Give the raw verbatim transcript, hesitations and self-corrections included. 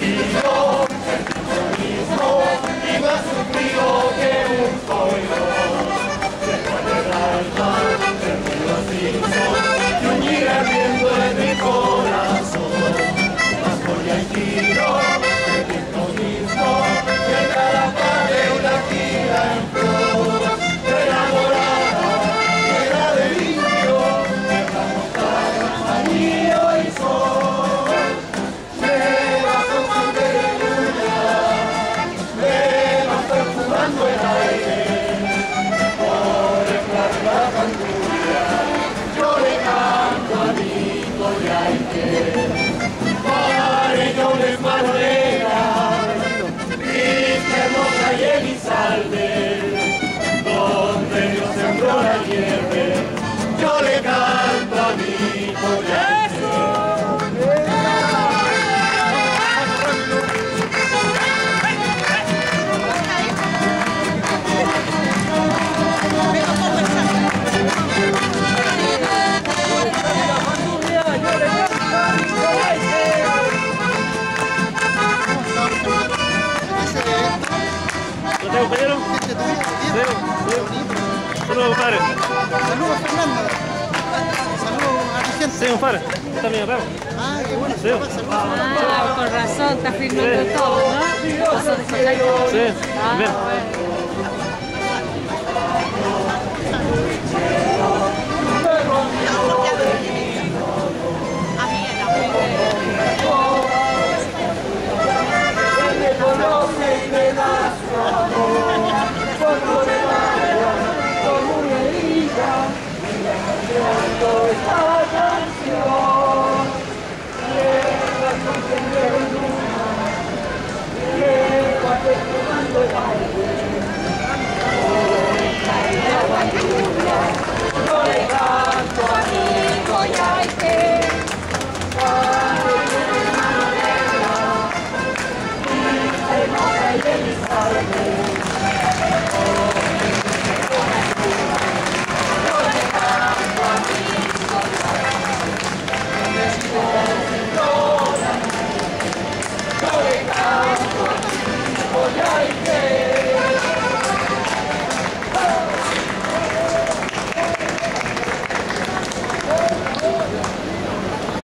compañero? Saludos, compadre. Saludos, Fernando. Saludos a mi gente. Sí, compadre. Está mi papá. Ah, qué bueno. Sí. Ah, con razón, está firmando Sí. todo, ¿no? Pasó de contacto. Sí, Ah, bien. bueno.